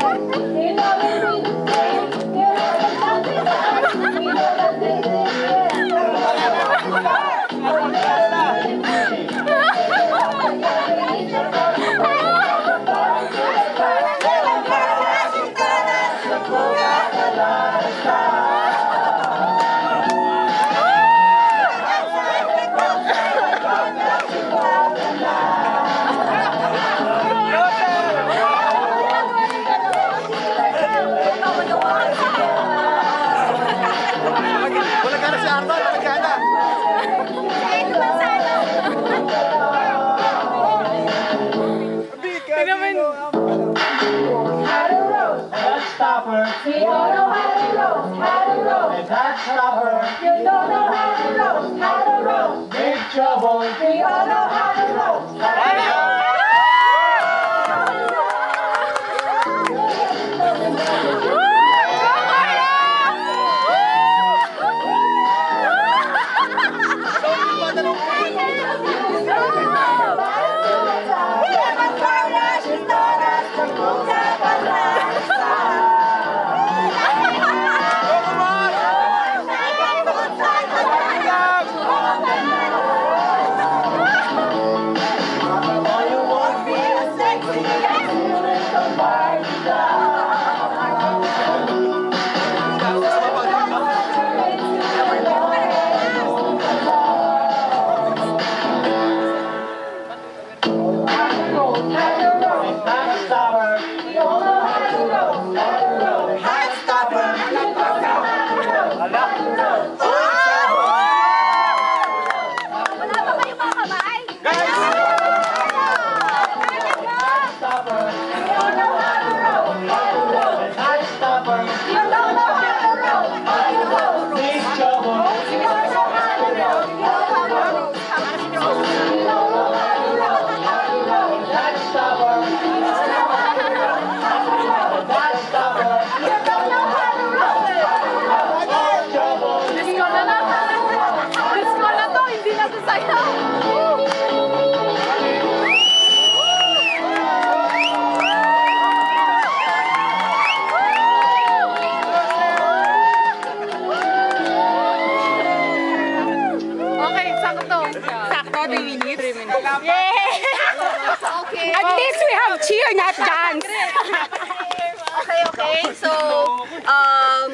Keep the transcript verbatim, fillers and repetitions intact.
You don't know how to roast, how to roast. And that's stopper. You don't know how to roast, how to roast. Big trouble. We all know how to roast, how to roast. Okay. At least we have cheer, not dance. Okay, okay. So, um,